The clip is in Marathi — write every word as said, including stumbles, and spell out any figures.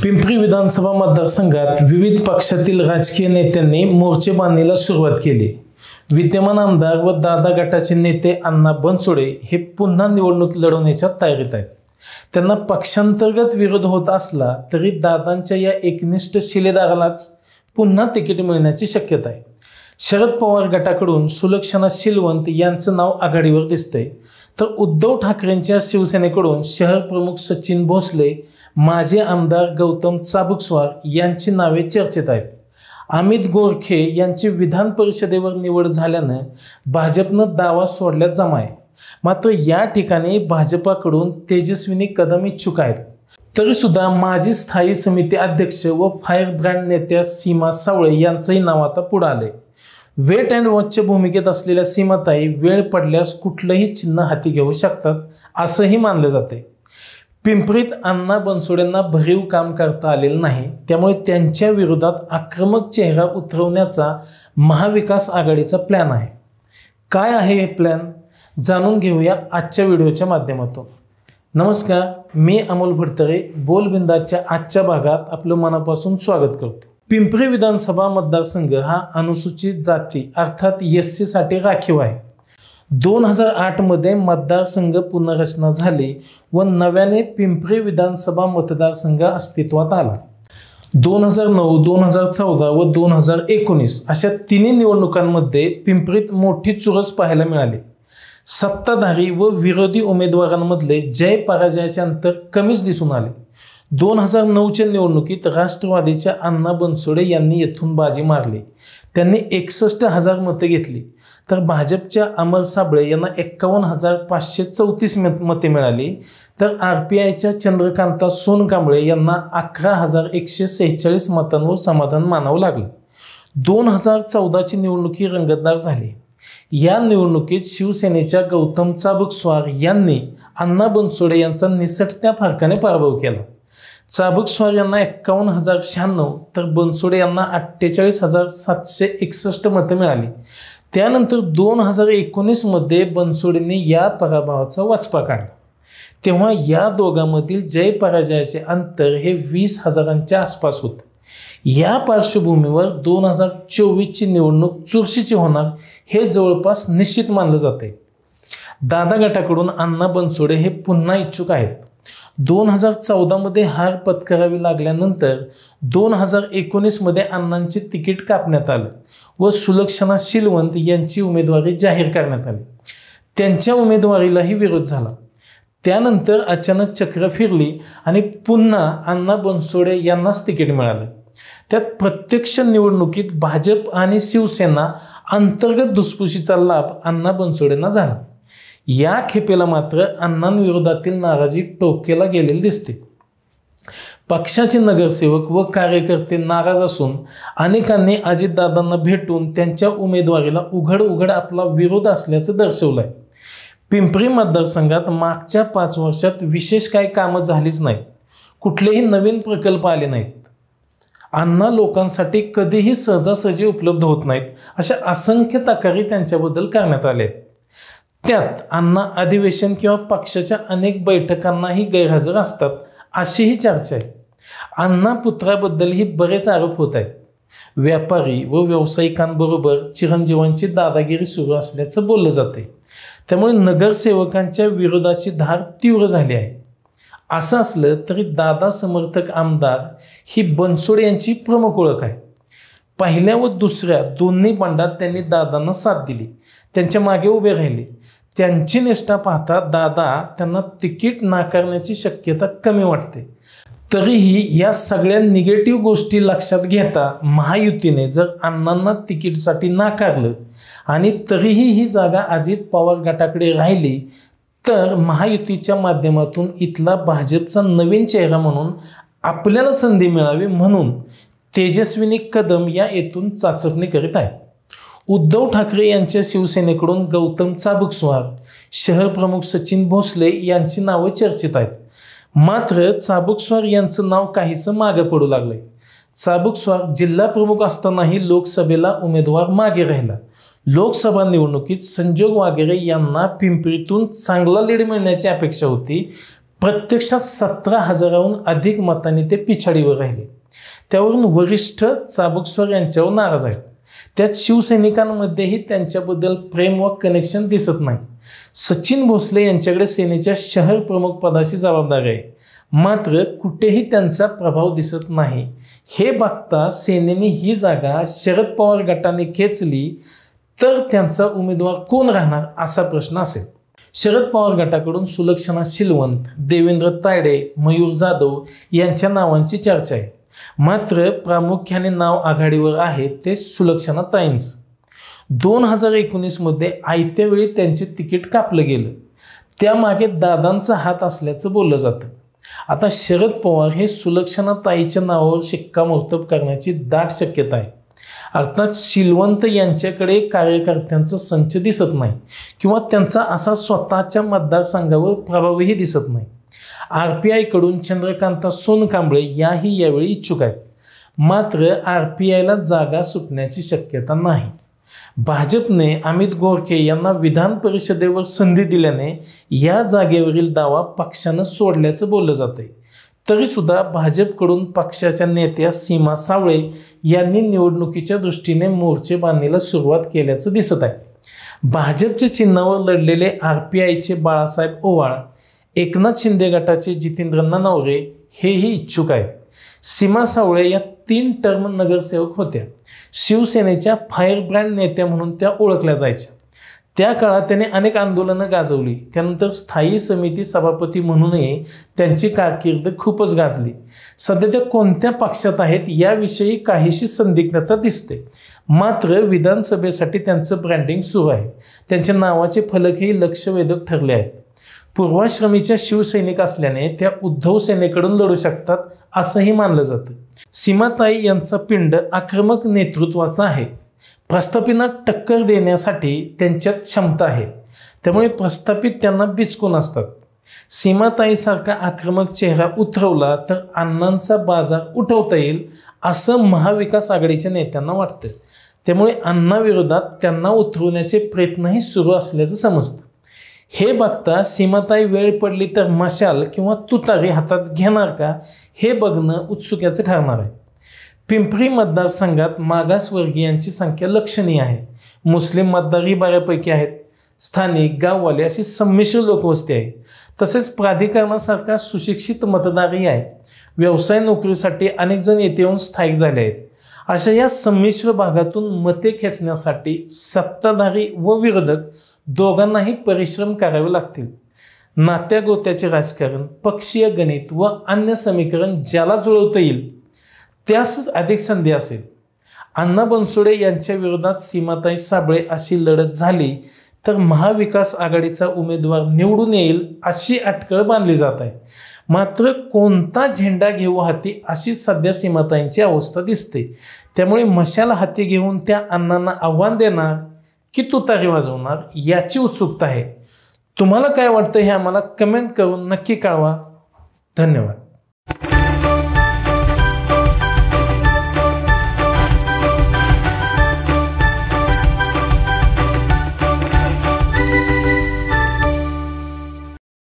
पिंपरी विधानसभा मतदारसंघात विविध पक्षातील राजकीय नेत्यांनी मोर्चेबांधणीला सुरुवात केली। विद्यमान आमदार व दादा गटाचे नेते अण्णा बनसोडे हे पुन्हा निवडणूक लढवण्याच्या तयारीत आहेत। त्यांना पक्षांतर्गत विरोध होत असला तरी दादांच्या या एकनिष्ठ शिलेदारालाच पुन्हा तिकीट मिळण्याची शक्यता आहे। शरद पवार गटाकडून सुलक्षणा शीलवंत यांचं नाव आघाडीवर दिसतंय, तर उद्धव ठाकरेंच्या शिवसेनेकडून शहर प्रमुख सचिन भोसले, माजी आमदार गौतम चाबुकस्वार यांची नावे चर्चेत आहेत। अमित गोरखे यांची विधान परिषदेवर निवड झाल्यानं भाजपनं दावा सोडल्यात जमा आहे। मात्र या ठिकाणी भाजपाकडून तेजस्विनी कदम इच्छुक आहेत। तरी सुद्धा माजी स्थायी समिती अध्यक्ष व फायर ब्रँड नेत्या सीमा सावळे यांचंही नाव आता पुढे आले। वेट अँड वॉचच्या भूमिकेत असलेल्या सीमाताई वेळ पडल्यास कुठलंही चिन्ह हाती घेऊ शकतात असंही मानले जाते। पिंपरीत अण्णा बनसोडेंना भरीव काम करता आलेलं नाही, त्यामुळे त्यांच्या विरोधात आक्रमक चेहरा उतरवण्याचा महाविकास आघाडीचा प्लॅन आहे। काय आहे हे प्लॅन जाणून घेऊया आजच्या व्हिडिओच्या माध्यमातून। नमस्कार, मी अमोल भडतरे बोलबिंदाच्या आजच्या भागात आपलं मनापासून स्वागत करतो। पिंपरी विधानसभा मतदारसंघ हा अनुसूचित जाती अर्थात एस सी साठी राखीव आहे। दोन हजार आठ मध्ये मतदारसंघ पुनर्रचना झाली व नव्याने पिंपरी विधानसभा मतदारसंघ अस्तित्वात आला। दोन हजार नऊ, दोन हजार चौदा व दोन हजार एकोणीस अशा तिन्ही निवडणुकांमध्ये पिंपरीत मोठी चुरस पाहायला मिळाली। सत्ताधारी व विरोधी उमेदवारांमधले जय पराजयाचे अंतर कमीच दिसून आले। दोन हजार नऊच्या निवडणुकीत राष्ट्रवादीच्या अण्णा बनसोडे यांनी येथून बाजी मारली। त्यांनी एकसष्ट हजार मते घेतली, तर भाजपच्या अमर साबळे यांना एक्कावन्न हजार पाचशे चौतीस मते मिळाली, तर आर पी आयच्या चंद्रकांता सोनकांबळे यांना अकरा हजार एकशे सेहेचाळीस मतांवर समाधान मानावं लागलं। दोन हजार चौदाची निवडणूक ही रंगतदार झाली। या निवडणुकीत शिवसेनेच्या गौतम चाबुकस्वार यांनी अण्णा बनसोडे यांचा निसटत्या फरकाने पराभव केला। चाबुकस्वार यांना एक्कावन्न हजार शहाण्णव तर बनसोडे यांना अठ्ठेचाळीस हजार सातशे एकसष्ट मतं मिळाली। त्यानंतर दोन हजार एकोणीस मध्ये बनसोडेंनी या पराभवाचा वचपा काढला। तेव्हा या दोघांमधील जय पराजयाचे अंतर हे वीस हजारांच्या आसपास होते। या पार्श्वभूमीवर दोन हजार चोवीसची निवडणूक चुरशीची होणार हे जवळपास निश्चित मानलं जाते। दादा गटाकडून अण्णा बनसोडे हे पुन्हा इच्छुक आहेत। दोन हजार चौदा मध्ये हार पत्करावी लागल्यानंतर दोन हजार एकोणीस मध्ये अण्णांचे तिकीट कापण्यात आलं व सुलक्षणा शीलवंत यांची उमेदवारी जाहीर करण्यात आली। त्यांच्या उमेदवारीलाही विरोध झाला। त्यानंतर अचानक चक्र फिरली आणि पुन्हा अण्णा बनसोडे यांनाच तिकीट मिळालं। त्यात प्रत्यक्ष निवडणुकीत भाजप आणि शिवसेना अंतर्गत धुसफुशीचा लाभ अण्णा बनसोडेंना झाला। या खेपेला मात्र अण्णांविरोधातील नाराजी टोकेला गेलेली दिसते। पक्षाचे नगरसेवक व कार्यकर्ते नाराज असून अनेकांनी अजितदादांना भेटून त्यांच्या उमेदवारीला उघड उघड आपला विरोध असल्याचं दर्शवलंय। पिंपरी मतदारसंघात मागच्या पाच वर्षात विशेष काही कामं झालीच नाहीत, कुठलेही नवीन प्रकल्प आले नाहीत। अण्णा लोकांसाठी कधीही सहजासहजी उपलब्ध होत नाहीत अशा असंख्य तक्रारी त्यांच्याबद्दल करण्यात आल्या। त्यात अण्णा अधिवेशन किंवा पक्षाच्या अनेक बैठकांनाही गैरहजर असतात अशीही चर्चा आहे। अण्णा पुत्राबद्दलही बरेच आरोप होत आहेत। व्यापारी व व्यावसायिकांबरोबर चिरंजीवांची दादागिरी सुरू असल्याचं बोललं जाते, त्यामुळे नगरसेवकांच्या विरोधाची धार तीव्र झाली आहे। असं असलं तरी दादा समर्थक आमदार ही बनसोडे यांची प्रमुख ओळख आहे। पहिल्या व दुसऱ्या दोन्ही बंडात त्यांनी दादांना साथ दिली, त्यांच्या मागे उभे राहिले। त्यांची निष्ठा पाहता दादा त्यांना तिकीट नाकारण्याची शक्यता कमी वाटते। तरीही या सगळ्या निगेटिव्ह गोष्टी लक्षात घेता महायुतीने जर अण्णांना तिकीटसाठी नाकारलं आणि तरीही ही जागा अजित पवार गटाकडे राहिली तर महायुतीच्या माध्यमातून इथला भाजपचा नवीन चेहरा म्हणून आपल्याला संधी मिळावी म्हणून तेजस्विनी कदम या येथून चाचपणी करीत आहेत। उद्धव ठाकरे यांच्या शिवसेनेकडून गौतम चाबुकस्वार, शहर प्रमुख सचिन भोसले यांची नावं चर्चेत आहेत। मात्र चाबुकस्वार यांचं नाव काहीसं मागे पडू लागलंय। चाबुकस्वार जिल्हा प्रमुख असतानाही लोकसभेला उमेदवार मागे राहिला। लोकसभा निवडणुकीत संजोग वागेरे यांना पिंपरीतून चांगला लीड मिळण्याची अपेक्षा होती, प्रत्यक्षात सतरा हजाराहून अधिक मतांनी ते पिछाडीवर राहिले. त्यावरून वरिष्ठ चाबुकस्वार यांच्यावर नाराज आहेत. त्यात शिवसैनिकांमध्येही त्यांच्याबद्दल प्रेम व कनेक्शन दिसत नाही. सचिन भोसले यांच्याकडे सेनेच्या शहर प्रमुख पदाची जबाबदारी आहे, मात्र कुठेही त्यांचा प्रभाव दिसत नाही. हे बघता सेनेने ही जागा शरद पवार गटाने खेचली तर त्यांचा उमेदवार कोण राहणार असा प्रश्न असेल. शरद पवार गटाकडून सुलक्षणा सिलवंत, देवेंद्र तायडे, मयूर जाधव यांच्या नावांची चर्चा आहे, मात्र प्रामुख्याने नाव आघाडीवर आहे ते सुलक्षणा ताईंचं. दोन हजार एकोणीस मध्ये आयत्या वेळी त्यांचे तिकीट कापलं गेलं. त्यामागे दादांचा हात असल्याचं बोललं जातं. आता शरद पवार हे सुलक्षणा ताईच्या नावावर शिक्कामोर्तब करण्याची दाट शक्यता आहे. अर्थात सिलवंत यांच्याकडे कार्यकर्त्यांचा संच दिसत नाही किंवा त्यांचा असा स्वतःच्या मतदारसंघावर प्रभावही दिसत नाही. आर पी आयकडून चंद्रकांता सोनकांबळे याही यावेळी इच्छुक आहेत, मात्र आर पी आयला जागा सुटण्याची शक्यता नाही. भाजपने अमित गोरखे यांना विधान परिषदेवर संधी दिल्याने या जागेवरील दावा पक्षानं सोडल्याचं बोललं जातंय. तरीसुद्धा भाजपकडून पक्षाच्या नेत्या सीमा सावळे यांनी निवडणुकीच्या दृष्टीने मोर्चे बांधणीला सुरुवात केल्याचं दिसत आहे. भाजपच्या चिन्हावर लढलेले आर पी आयचे बाळासाहेब ओवाळ, एकनाथ शिंदे गटाचे जितेंद्र ननवरे हेही इच्छुक आहेत. सीमा सावळे या तीन टर्म नगरसेवक होत्या. शिवसेनेच्या फायर ब्रँड नेत्या म्हणून त्या ओळखल्या जायच्या. त्या काळात त्याने अनेक आंदोलनं गाजवली. त्यानंतर स्थायी समिती सभापती म्हणूनही त्यांची कारकीर्द खूपच गाजली. सध्या त्या कोणत्या पक्षात आहेत याविषयी काहीशी संदिग्धता दिसते, मात्र विधानसभेसाठी त्यांचं ब्रँडिंग सुरू आहे. त्यांच्या नावाचे फलकही लक्षवेधक ठरले आहेत. पूर्वाश्रमीच्या शिवसैनिक असल्याने त्या उद्धव सेनेकडून लढू शकतात असंही मानलं जातं. सीमाताई यांचा पिंड आक्रमक नेतृत्वाचा आहे. प्रस्थापितांना टक्कर देण्यासाठी त्यांच्यात क्षमता आहे, त्यामुळे प्रस्थापित त्यांना बिचकून असतात. सीमाताईसारखा आक्रमक चेहरा उतरवला तर अण्णांचा बाजार उठवता येईल असं महाविकास आघाडीच्या नेत्यांना वाटतं. त्यामुळे अण्णाविरोधात त्यांना उतरवण्याचे प्रयत्नही सुरू असल्याचं समजतं. हे बघता सीमाताई वेळ पडली तर मशाल किंवा तुतारी हातात घेणार का हे बघणं उत्सुक्याचं ठरणार आहे. पिंपरी मतदारसंघात मागासवर्गीयांची संख्या लक्षणीय आहे. मुस्लिम मतदारही बऱ्यापैकी आहेत. स्थानिक, गाववाले अशी संमिश्र लोकवस्ती आहे. तसेच प्राधिकरणासारखा सुशिक्षित मतदारही आहे. व्यवसाय नोकरीसाठी अनेक जण येथे येऊन स्थायिक झाले आहेत. अशा या संमिश्र भागातून मते खेचण्यासाठी सत्ताधारी व विरोधक दोघांनाही परिश्रम करावे लागतील. नात्या गोत्याचे राजकारण, पक्षीय गणित व अन्य समीकरण ज्याला जुळवता येईल त्यासच अधिक संधी असेल. अण्णा बनसोडे यांच्या विरोधात सीमाताई साबळे अशी लढत झाली तर महाविकास आघाडीचा उमेदवार निवडून येईल अशी अटकळ बांधली जात आहे. मात्र कोणता झेंडा घेऊ हाती अशी सध्या सीमाताईंची अवस्था दिसते. त्यामुळे मशाल हाती घेऊन त्या अण्णांना आव्हान देणार की तुतारी वाजवणार याची उत्सुकता आहे. तुम्हाला काय वाटतं हे आम्हाला कमेंट करून नक्की कळवा. धन्यवाद.